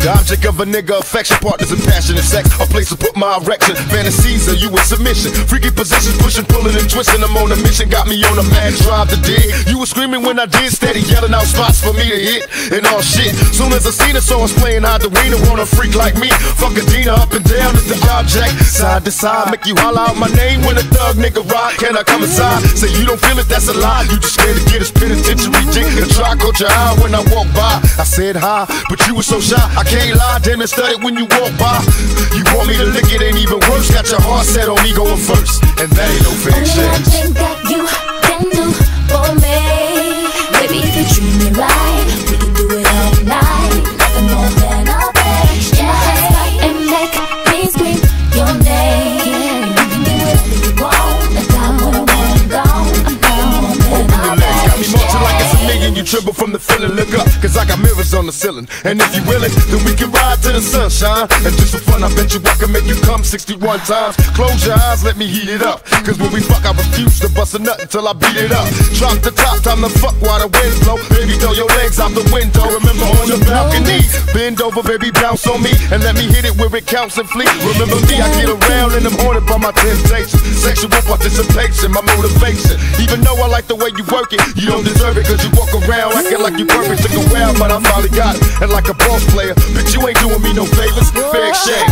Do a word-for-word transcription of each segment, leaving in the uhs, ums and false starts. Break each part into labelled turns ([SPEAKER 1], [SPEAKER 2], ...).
[SPEAKER 1] The object of a nigga affection, partners in passionate sex, a place to put my erection. Fantasies are you in submission, freaky positions, pushing, pulling and twisting. I'm on a mission, got me on a mad drive to dig. You were screaming when I did, steady yelling out spots for me to hit and all shit. Soon as I seen her, so I was playing hard to win. Want a freak like me, fuck a Dina up and down is the object. Side to side, make you holler out my name when a thug nigga ride. Can I come inside? Say you don't feel it, that's a lie. You just scared to get his penitentiary dick and try caught your eye when I walk by. I said hi, but you were so shy. I can't lie, damn it studied when you walk by. You want me to lick it, ain't even worse. Got your heart set on me going first, and that ain't no fair exchange.
[SPEAKER 2] Think that you can do for me, baby, if you treat me right, we can do it all night. Nothing more than a bed exchange, and make me scream your name. You can do whatever you want, and I wanna want down. I'm down more than a bed exchange. Got me marching like it's a million. You tremble from the feeling. Look up, cause I got mirrors on the ceiling. And if you willing, then we can ride to the sunshine. And just for fun, I bet you I can make you come sixty-one times. Close your eyes, let me heat it up. Cause when we fuck, I refuse to bust a nut until I beat it up. Drop the top, time to fuck while the wind blow. Baby, throw your legs out the window. Remember on the balcony, bend over, baby, bounce on me. And let me hit it where it counts and fleet. Remember me, I get around and I'm haunted by my temptation. Sexual participation, my motivation. Even though I like the way you work it, you don't deserve it. Cause you walk around acting like you perfect. Took a while, but I finally got it. And like a boss player, bitch, you ain't doing me no favors. Fair exchange.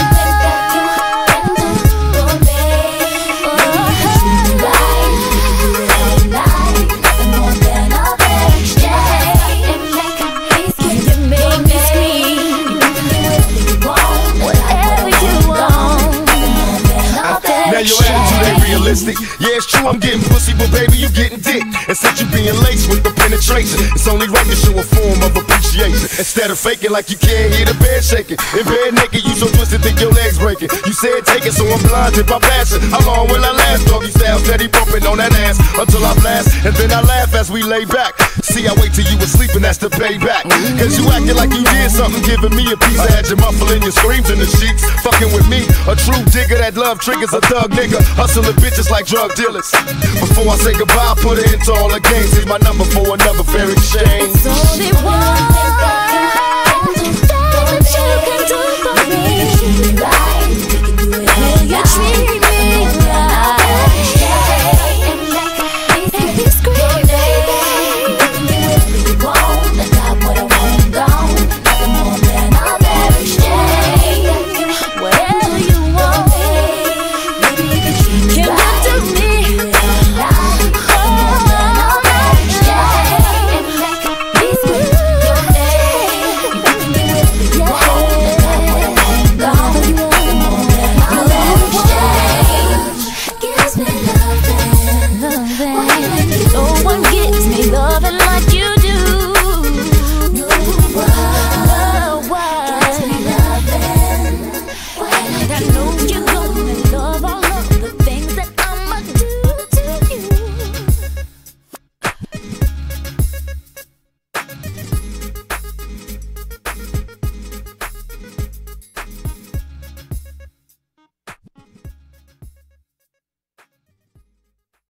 [SPEAKER 2] Now your attitude ain't realistic. Yeah, it's true, I'm getting pussy, but baby, you getting dick. And since you being laced with the penetration, it's only right to show a form of appreciation. Instead of faking like you can't hear the bed shaking. In bed naked, you so twisted, think your legs breaking. You said take it, so I'm blinded by passion. How long will I last? Doggy style, steady bumping on that ass until I blast. And then I laugh as we lay back. See, I wait till you were sleeping, that's the payback. Cause you acting like you did something, giving me a piece. I had you muffling your screams in the sheets. Fucking with me, a true digger that love triggers a thug nigga. Hustling bitches like drug dealers. Before I say goodbye, put it into all the games. Here's my number for another fair exchange. It's only one.